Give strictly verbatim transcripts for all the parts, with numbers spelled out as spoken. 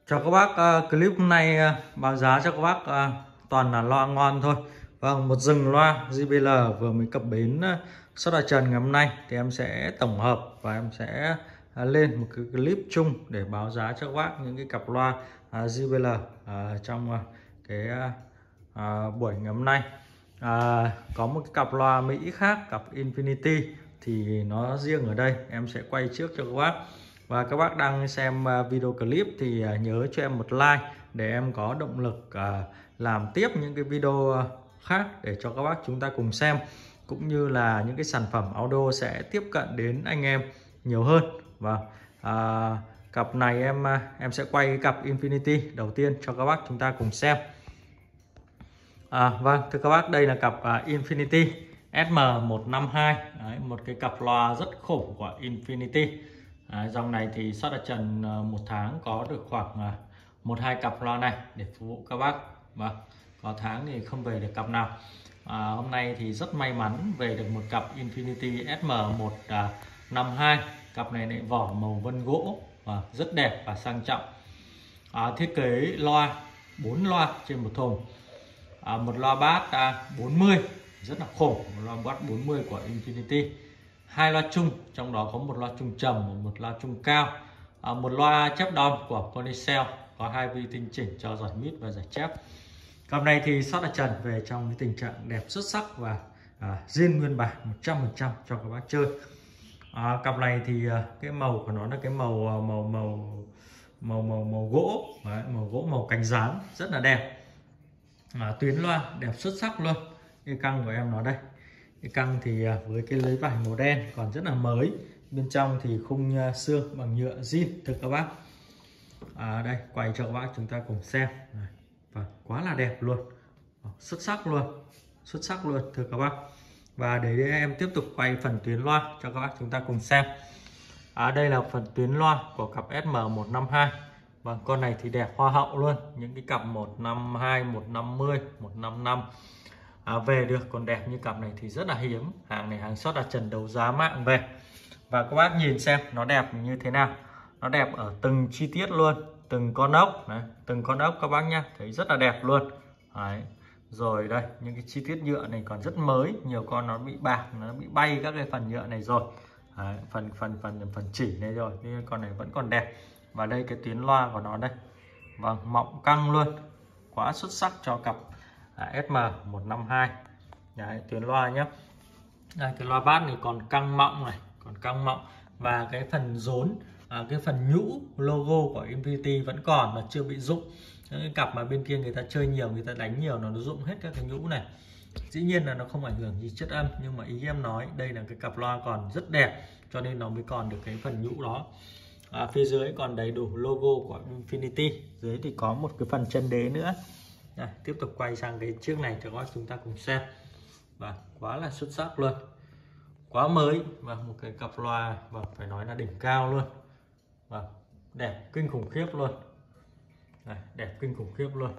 Chào các bác, uh, clip hôm nay uh, báo giá cho các bác uh, toàn là loa ngon thôi. Vâng, một rừng loa gi bê lờ vừa mới cập bến uh, Sóc Đà Trần ngày hôm nay thì em sẽ tổng hợp và em sẽ uh, lên một cái clip chung để báo giá cho các bác những cái cặp loa uh, gi bê lờ uh, trong uh, cái uh, uh, buổi ngày hôm nay. Uh, có một cái cặp loa Mỹ khác, cặp Infinity thì nó riêng ở đây em sẽ quay trước cho các bác. Và các bác đang xem video clip thì nhớ cho em một like để em có động lực làm tiếp những cái video khác để cho các bác chúng ta cùng xem, cũng như là những cái sản phẩm audio sẽ tiếp cận đến anh em nhiều hơn. Và à, cặp này em em sẽ quay cái cặp Infinity đầu tiên cho các bác chúng ta cùng xem. À, vâng, thưa các bác, đây là cặp uh, Infinity S M một năm hai. Đấy, một cái cặp loa rất khủng của Infinity. À, dòng này thì Sóc Đà Trần uh, một tháng có được khoảng uh, một hai cặp loa này để phục vụ các bác. Vâng, có tháng thì không về được cặp nào. À, hôm nay thì rất may mắn về được một cặp Infinity S M một năm hai. Cặp này lại vỏ màu vân gỗ và rất đẹp và sang trọng. À, thiết kế loa bốn loa trên một thùng. À, một loa bass à, bốn mươi rất là khủng, một loa bass bốn mươi của Infinity, hai loa chung, trong đó có một loa chung trầm và một loa chung cao, à, một loa chép đom của Ponycell, có hai vi tinh chỉnh cho giải mít và giải chép. Cặp này thì Sóc Đà Trần về trong cái tình trạng đẹp xuất sắc và à, zin nguyên bản một trăm phần trăm cho các bác chơi. À, cặp này thì à, cái màu của nó là cái màu màu màu màu màu màu gỗ. Đấy, màu gỗ màu cánh rán rất là đẹp. À, tuyến loa đẹp xuất sắc luôn. Cái căng của em nó đây, cái căng thì với cái lưới vải màu đen còn rất là mới, bên trong thì khung xương bằng nhựa zin thưa các bác. À, đây quay cho các bác chúng ta cùng xem. Và quá là đẹp luôn, xuất sắc luôn, xuất sắc luôn thưa các bác. Và để em tiếp tục quay phần tuyến loa cho các bác chúng ta cùng xem. À, đây là phần tuyến loa của cặp S M một năm hai. Vâng, con này thì đẹp hoa hậu luôn. Những cái cặp một năm hai, một năm mươi, một năm năm à, về được còn đẹp như cặp này thì rất là hiếm. Hàng này hàng Sóc Đà Trần đấu giá mạng về. Và các bác nhìn xem nó đẹp như thế nào. Nó đẹp ở từng chi tiết luôn, từng con ốc đấy, từng con ốc các bác nhá, thấy rất là đẹp luôn. Đấy. Rồi đây, những cái chi tiết nhựa này còn rất mới, nhiều con nó bị bạc, nó bị bay các cái phần nhựa này rồi. Đấy, phần phần phần phần chỉ này rồi, nhưng con này vẫn còn đẹp. Và đây cái tuyến loa của nó đây, vâng, mọng căng luôn, quá xuất sắc cho cặp à, S M một năm hai. Đấy, tuyến loa nhé. Đây, cái loa bass này còn căng mọng này, còn căng mọng. Và cái phần rốn, à, cái phần nhũ logo của Infinity vẫn còn mà chưa bị rụng. Cái cặp mà bên kia người ta chơi nhiều, người ta đánh nhiều nó rụng hết các cái nhũ này. Dĩ nhiên là nó không ảnh hưởng gì chất âm, nhưng mà ý em nói đây là cái cặp loa còn rất đẹp, cho nên nó mới còn được cái phần nhũ đó. À, phía dưới còn đầy đủ logo của Infinity, dưới thì có một cái phần chân đế nữa. Đây, tiếp tục quay sang cái chiếc này cho các bác chúng ta cùng xem. Và quá là xuất sắc luôn, quá mới, và một cái cặp loa và phải nói là đỉnh cao luôn. Và đẹp kinh khủng khiếp luôn. Đây, đẹp kinh khủng khiếp luôn.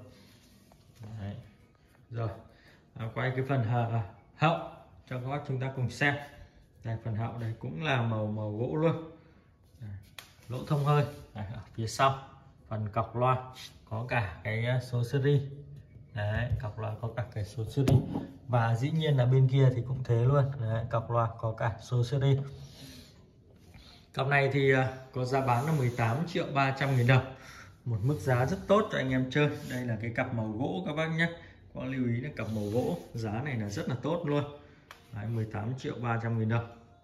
Đấy. Rồi à, quay cái phần à, hậu cho các bác chúng ta cùng xem. Đây, phần hậu đây cũng là màu màu gỗ luôn. Đây, lỗ thông hơi. Đây, ở phía sau phần cọc loa có cả cái số series. Đấy, cọc loa có cả cái số series. Và dĩ nhiên là bên kia thì cũng thế luôn. Đấy, cọc loa có cả số series. Cặp này thì có giá bán là mười tám triệu ba trăm nghìn đồng, một mức giá rất tốt cho anh em chơi. Đây là cái cặp màu gỗ các bác nhé, có lưu ý là cặp màu gỗ, giá này là rất là tốt luôn. Đấy, mười tám triệu ba trăm nghìn đồng.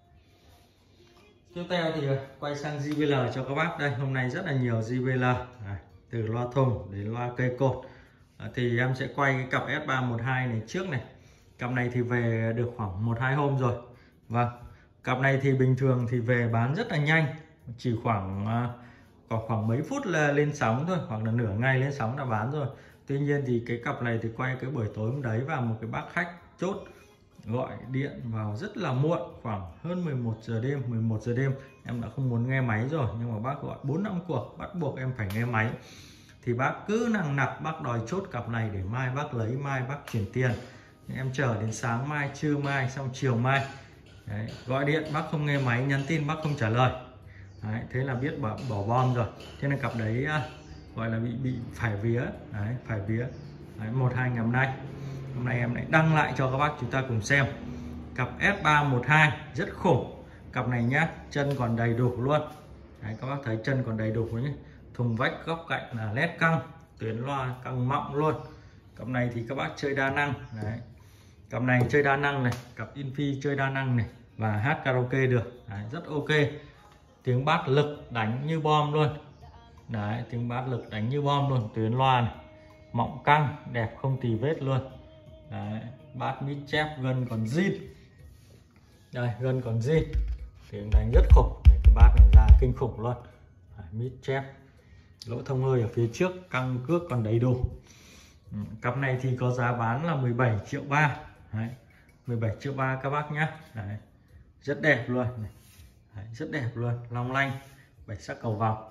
Tiếp theo thì quay sang gi bê lờ cho các bác. Đây, hôm nay rất là nhiều gi bê lờ. Đấy, từ loa thùng đến loa cây cột. À, thì em sẽ quay cái cặp S ba một hai này trước này. Cặp này thì về được khoảng một hai hôm rồi. Vâng, cặp này thì bình thường thì về bán rất là nhanh, chỉ khoảng có khoảng mấy phút là lên sóng thôi, hoặc là nửa ngày lên sóng là bán rồi. Tuy nhiên thì cái cặp này thì quay cái buổi tối hôm đấy và một cái bác khách chốt gọi điện vào rất là muộn, khoảng hơn mười một giờ đêm, mười một giờ đêm. Em đã không muốn nghe máy rồi, nhưng mà bác gọi bốn năm cuộc, bắt buộc em phải nghe máy. Thì bác cứ nằng nặc, bác đòi chốt cặp này để mai bác lấy, mai bác chuyển tiền. Em chờ đến sáng mai, trưa mai, xong chiều mai. Đấy, gọi điện bác không nghe máy, nhắn tin bác không trả lời. Đấy, thế là biết bỏ, bỏ bom rồi. Thế nên cặp đấy gọi là bị bị phải vía. Đấy, phải vía. Đấy, một hai ngày hôm nay hôm nay em lại đăng lại cho các bác chúng ta cùng xem cặp S ba một hai rất khủng. Cặp này nhá, chân còn đầy đủ luôn. Đấy, các bác thấy chân còn đầy đủ nhé, thùng vách góc cạnh là led căng, tuyến loa căng mọng luôn. Cặp này thì các bác chơi đa năng. Đấy, cặp này chơi đa năng này, cặp Infi chơi đa năng này và hát karaoke được. Đấy, rất ok. Tiếng bass lực đánh như bom luôn. Đấy, tiếng bass lực đánh như bom luôn. Tuyến loa này mọng căng đẹp không tì vết luôn. Đấy, bass mid chép gân còn zin. Đây, gân còn zin, tiếng đánh rất khủng. Đấy, cái bass này ra kinh khủng luôn. Đấy, mid chép, lỗ thông hơi ở phía trước, căng cước còn đầy đủ. Ừ, cặp này thì có giá bán là mười bảy triệu ba. Đấy, mười bảy triệu ba các bác nhá. Đấy, rất đẹp luôn. Đấy, rất đẹp luôn, long lanh, bảy sắc cầu vòng.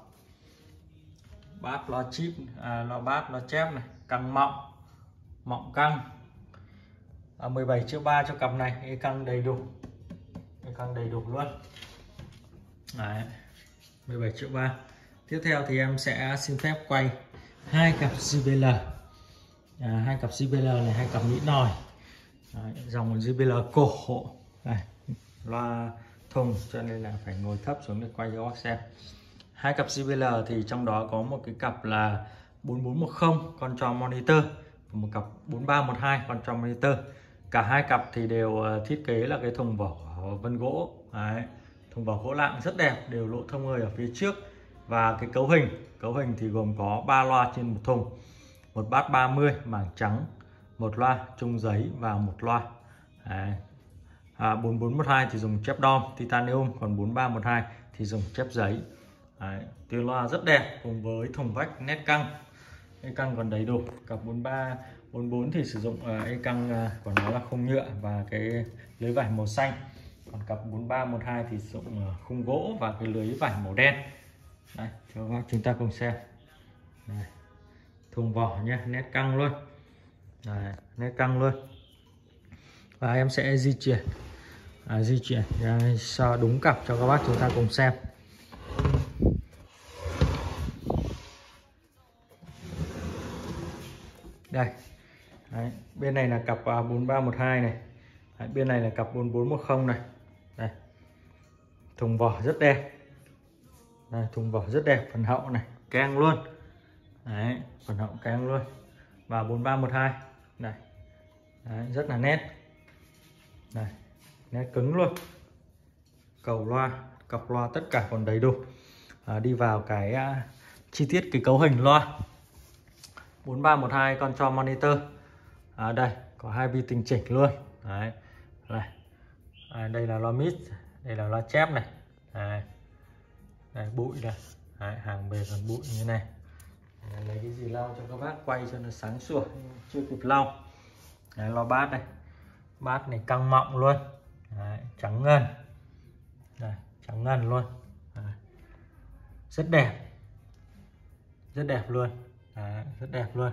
Bass loa chip, à, loa bass loa chép này, căng mọng, mọng căng. À, mười bảy triệu ba cho cặp này, cái căng đầy đủ, cái căng đầy đủ luôn. Đấy, mười bảy triệu ba. Tiếp theo thì em sẽ xin phép quay hai cặp giê bê lờ. À, hai cặp giê bê lờ này, hai cặp nhĩ nòi. Đấy, dòng giê bê lờ cổ. Đây, loa thùng cho nên là phải ngồi thấp xuống để quay cho các bác xem. Hai cặp giê bê lờ thì trong đó có một cái cặp là bốn bốn một không con tròn monitor, một cặp bốn ba một hai con tròn monitor. Cả hai cặp thì đều thiết kế là cái thùng vỏ vân gỗ. Đấy, thùng vỏ gỗ lạng rất đẹp, đều lỗ thông hơi ở phía trước. Và cái cấu hình, cấu hình thì gồm có ba loa trên một thùng, một bass ba mươi mảng trắng, một loa chung giấy và một loa. Đấy. À, bốn bốn một hai thì dùng chép đom titanium, còn bốn ba một hai thì dùng chép giấy. Đấy, tiếng loa rất đẹp cùng với thùng vách nét căng, e căng còn đầy đủ. Cặp bốn ba bốn bốn thì sử dụng uh, e căng uh, của nó là khung nhựa và cái lưới vải màu xanh, còn cặp bốn ba một hai thì sử dụng uh, khung gỗ và cái lưới vải màu đen. Đây, cho các chúng ta cùng xem. Đây, thùng vỏ nhé, nét căng luôn. Đây, nét căng luôn. Và em sẽ di chuyển à, di chuyển cho đúng cặp cho các bác chúng ta cùng xem. Đây. Đấy, bên này là cặp bốn ba một hai này. Đấy, bên này là cặp bốn bốn một không này. Đây, thùng vỏ rất đẹp. Đây, thùng vỏ rất đẹp, phần hậu này keng luôn. Đấy, phần hậu keng luôn. Và bốn ba một hai này. Đấy, rất là nét. Này, nét cứng luôn. Cầu loa, cặp loa tất cả còn đầy đủ. À, đi vào cái uh, chi tiết cái cấu hình loa. bốn ba một hai con cho monitor. À, đây có hai vi tinh chỉnh luôn. Đấy, này. À, đây là loa mid, đây là loa chép này. Đấy. Đây, bụi này. Đấy, hàng bề còn bụi như này. Đấy, lấy cái gì lau cho các bác quay cho nó sáng sủa, chưa kịp lau. Đấy, loa bass đây, bass này căng mọng luôn. Đấy, trắng ngần. Đây, trắng ngần luôn. Đấy. Rất đẹp, rất đẹp luôn. Đấy, rất đẹp luôn.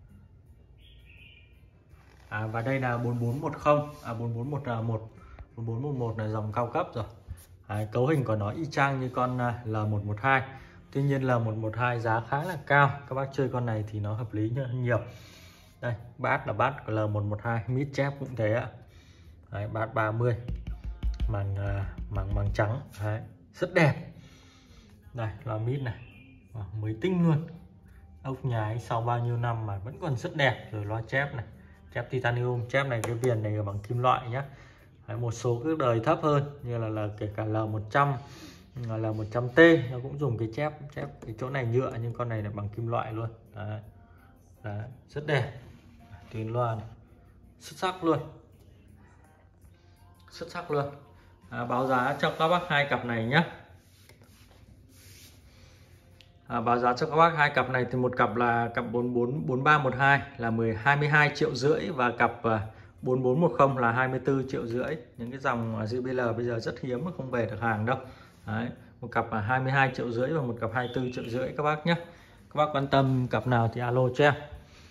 À, và đây là bốn bốn một không, à bốn bốn một một, bốn bốn một một là dòng cao cấp rồi. Đấy, cấu hình của nó y chang như con L một một hai. Tuy nhiên L một một hai giá khá là cao, các bác chơi con này thì nó hợp lý hơn nhiều. Đây, bass là bass của L một một hai, mid chép cũng thế ạ. Đấy, bass ba mươi, màng màng màng trắng. Đấy, rất đẹp. Đây là mid này, mới tinh luôn. Ốc nhái sau bao nhiêu năm mà vẫn còn rất đẹp. Rồi loa chép này, chép titanium, chép này cái viền này bằng kim loại nhá. Đấy, một số các đời thấp hơn như là, là kể cả L một trăm, L một trăm T nó cũng dùng cái chép, chép cái chỗ này nhựa nhưng con này là bằng kim loại luôn. Đấy. Đấy, rất đẹp. Tuyến loa này xuất sắc luôn, xuất sắc luôn. À, báo giá cho các bác hai cặp này nhé. À, báo giá cho các bác hai cặp này thì một cặp là cặp bốn bốn bốn ba một hai là hai mươi hai triệu rưỡi và cặp bốn bốn một không là hai mươi tư triệu rưỡi. Những cái dòng giê bê lờ bây giờ rất hiếm mà không về được hàng đâu. Đấy, một cặp là hai mươi hai triệu rưỡi và một cặp hai mươi tư triệu rưỡi các bác nhé. Các bác quan tâm cặp nào thì alo cho em.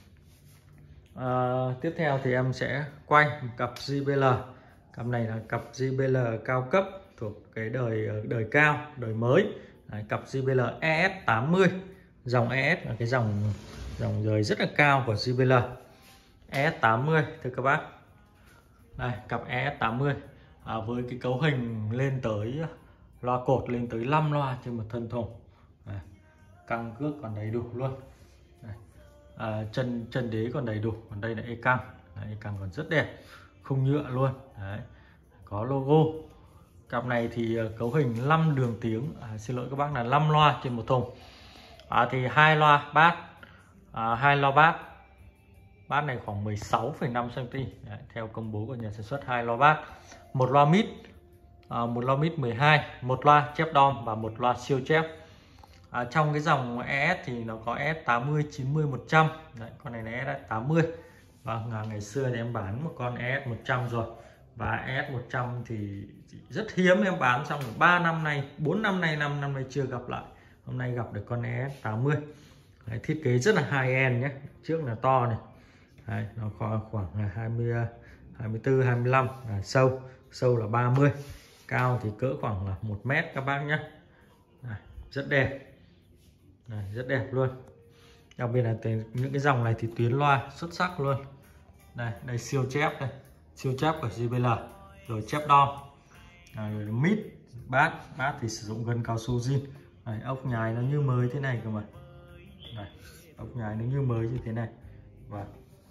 À, tiếp theo thì em sẽ quay một cặp giê bê lờ. Cặp này là cặp giê bê lờ cao cấp thuộc cái đời đời cao, đời mới. Đấy, cặp giê bê lờ E S tám mươi. Dòng e ét là cái dòng dòng rời rất là cao của gi bê lờ. e ét tám mươi thưa các bác. Đây, cặp e ét tám mươi à, với cái cấu hình lên tới loa cột lên tới năm loa trên một thân thùng. Đây, căng cước còn đầy đủ luôn. Đây, à, chân chân đế còn đầy đủ, còn đây là e căng. E căng còn rất đẹp, khung nhựa luôn. Đấy, có logo. Cặp này thì cấu hình năm đường tiếng, à, xin lỗi các bác là năm loa trên một thùng. À, thì hai loa bass, à, hai loa bass. Bass này khoảng mười sáu phẩy năm xăng-ti-mét theo công bố của nhà sản xuất. Hai loa bass, một loa mid, à, một loa mid mười hai, một loa chép đom và một loa siêu chép. À, trong cái dòng e ét thì nó có e ét tám mươi, chín mươi, một trăm. Đấy, con này là e ét tám mươi. Và ngày xưa thì em bán một con e ét một trăm rồi. Và e ét một trăm thì rất hiếm em bán, xong ba năm nay, bốn năm nay, năm năm nay chưa gặp lại. Hôm nay gặp được con e ét tám mươi. Đấy, thiết kế rất là high-end nhé. Trước là to này. Đấy, nó có khoảng hai mươi, hai mươi tư, hai mươi lăm. À, sâu, sâu là ba mươi. Cao thì cỡ khoảng là một mét các bác nhé. Đấy, rất đẹp. Đấy, rất đẹp luôn. Đặc biệt là những cái dòng này thì tuyến loa xuất sắc luôn. Đây, đây siêu chép đây. Siêu chép của gi bê lờ. Rồi chép đom. Rồi mid, bass, bass thì sử dụng gân cao su zin. Đấy, ốc nhái nó như mới thế này cơ mà. Đây, ốc nhái nó như mới như thế này. Và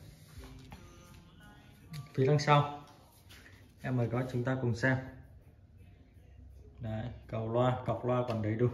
phía đằng sau em mời các bác chúng ta cùng xem. Đấy, cầu loa, cọc loa còn đầy đủ.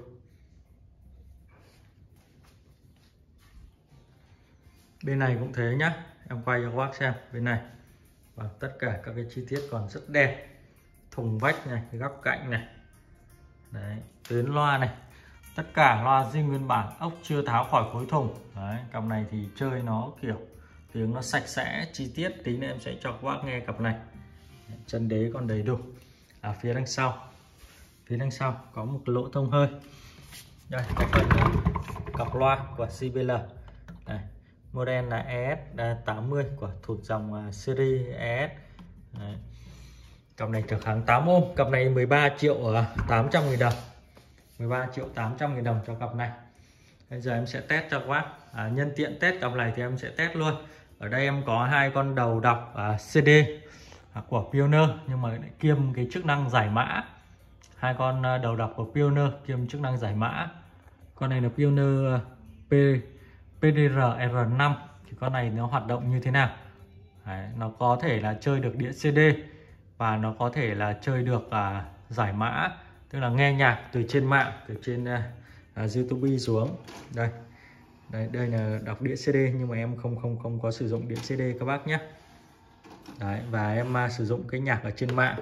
Bên này cũng thế nhá, em quay cho các bác xem bên này. Và tất cả các cái chi tiết còn rất đẹp. Thùng vách này, góc cạnh này. Đấy, tuyến loa này. Tất cả loa zin nguyên bản, ốc chưa tháo khỏi khối thùng. Đấy, cặp này thì chơi nó kiểu tiếng nó sạch sẽ, chi tiết. Tí nữa em sẽ cho các bác nghe cặp này. Chân đế còn đầy đủ. À, phía đằng sau, phía đằng sau có một cái lỗ thông hơi. Đây, cái phần cọc loa của gi bê lờ. Đây, model là e ét tám mươi của thuộc dòng series e ét. Đấy. Cặp này trở kháng tám ôm. Cặp này mười ba triệu tám trăm nghìn đồng. mười ba triệu tám trăm nghìn đồng cho cặp này. Bây giờ em sẽ test cho các bác. À, nhân tiện test cặp này thì em sẽ test luôn. Ở đây em có hai con đầu đọc à, xê đê à, của Pioneer, nhưng mà lại kiêm cái chức năng giải mã. Hai con đầu đọc của Pioneer kiêm chức năng giải mã. Con này là Pioneer P, pê đê rờ R năm. Thì con này nó hoạt động như thế nào? Đấy, nó có thể là chơi được đĩa xê đê và nó có thể là chơi được à, giải mã, tức là nghe nhạc từ trên mạng, từ trên uh, uh, YouTube xuống. Đây, đây, đây là đọc đĩa xê đê, nhưng mà em không không không có sử dụng đĩa xê đê các bác nhé. Đấy, và em uh, sử dụng cái nhạc ở trên mạng.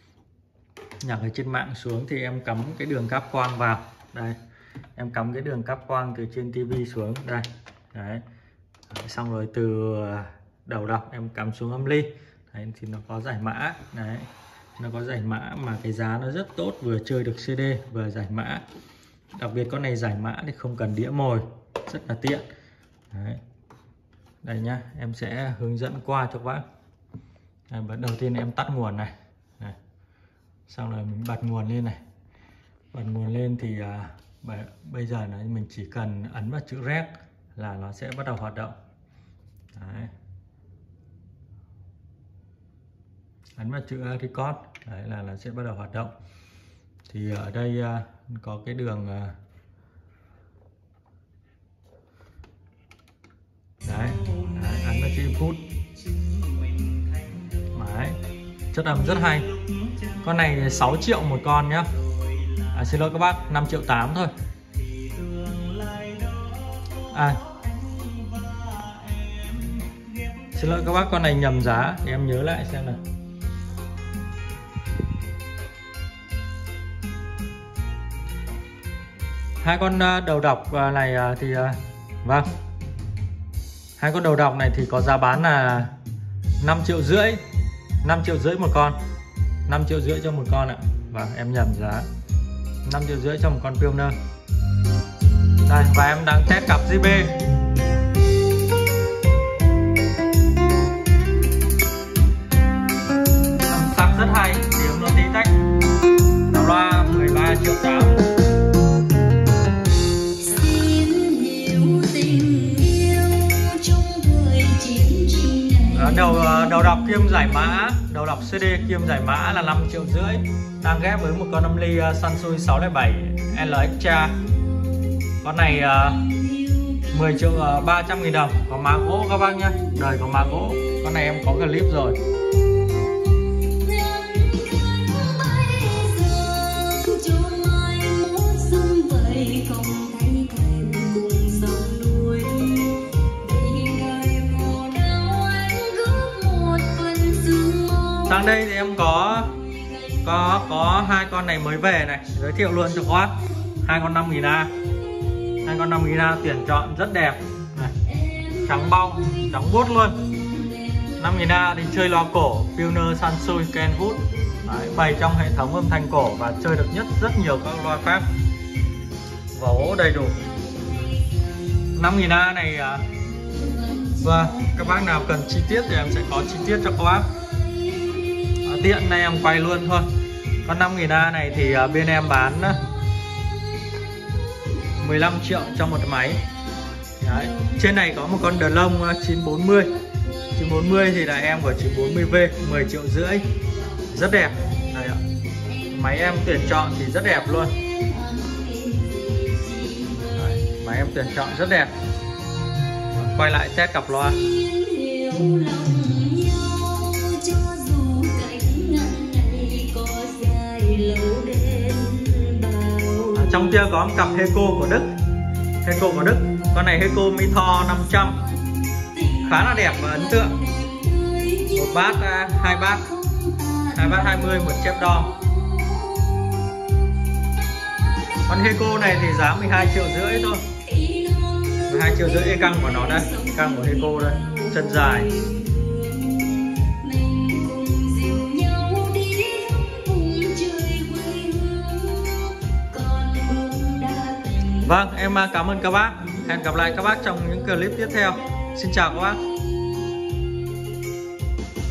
Nhạc ở trên mạng xuống thì em cắm cái đường cáp quang vào. Đây, em cắm cái đường cáp quang từ trên tivi xuống đây. Đấy. Đấy, xong rồi từ đầu đọc em cắm xuống âm ly. Đấy, thì nó có giải mã. Đấy, nó có giải mã mà cái giá nó rất tốt, vừa chơi được xê đê vừa giải mã. Đặc biệt con này giải mã thì không cần đĩa mồi, rất là tiện. Đấy. Đây nhá, em sẽ hướng dẫn qua cho các bác. Đấy, đầu tiên em tắt nguồn này. Đấy. Xong rồi mình bật nguồn lên này. Bật nguồn lên thì à, bây giờ là mình chỉ cần ấn vào chữ rec là nó sẽ bắt đầu hoạt động. Đấy. Ấn vào chữ record đấy là nó sẽ bắt đầu hoạt động. Thì ở đây uh, có cái đường uh, đấy, đấy ấn vào chữ input. Đấy, chất âm rất hay. Con này sáu triệu một con nhá. À, xin lỗi các bác, năm triệu tám thôi. À, xin lỗi các bác, con này nhầm giá thì em nhớ lại xem nào. Hai con đầu đọc này thì vâng, hai con đầu đọc này thì có giá bán là năm triệu rưỡi, năm triệu rưỡi một con, năm triệu rưỡi cho một con ạ. Vâng, em nhầm giá, năm triệu rưỡi cho một con Pioneer. Đây, và em đang test cặp gi bê. Âm sắc rất hay, tiếng nó tí tách. Đầu loa mười ba triệu tám. đầu đầu đọc kiêm giải mã, đầu đọc xê đê kiêm giải mã là năm triệu rưỡi, đang ghép với một con âm ly uh, Sansui sáu không bảy L Extra. Con này uh, mười triệu ba trăm nghìn đồng, có má gỗ các bác nhá, đời có má gỗ. Con này em có clip rồi. Sang đây thì em có có có hai con này mới về này, giới thiệu luôn cho các bác. Hai con năm nghìn A, hai con năm nghìn A tuyển chọn rất đẹp này, trắng bong, trắng buốt luôn. năm nghìn A thì chơi loa cổ Pioneer Sansui Kenwood. Đấy, bày trong hệ thống âm thanh cổ và chơi được nhất rất nhiều các loa khác. Vỏ gỗ đầy đủ. năm nghìn A này à, và các bác nào cần chi tiết thì em sẽ có chi tiết cho các bác. À, tiện này em quay luôn thôi. Con năm nghìn A này thì à, bên em bán mười lăm triệu cho một máy. Đấy. Trên này có một con đờ lông chín bốn mươi. chín bốn mươi thì là em của chín bốn mươi V, mười triệu rưỡi. Rất đẹp. Đây ạ. Máy em tuyển chọn thì rất đẹp luôn. Đấy. Máy em tuyển chọn rất đẹp. Quay lại test cặp loa. À, trong kia có một cặp Heco của Đức. Heco của Đức. Con này Heco Mithor năm trăm. Khá là đẹp và ấn tượng. Một bát, hai bát, hai bát hai mươi, một chép đo. Con Heco này thì giá mười hai triệu rưỡi thôi. mười hai triệu rưỡi. E căng của nó đây, căng của Heco đây, chân dài. Vâng, em cảm ơn các bác. Hẹn gặp lại các bác trong những clip tiếp theo. Xin chào các bác.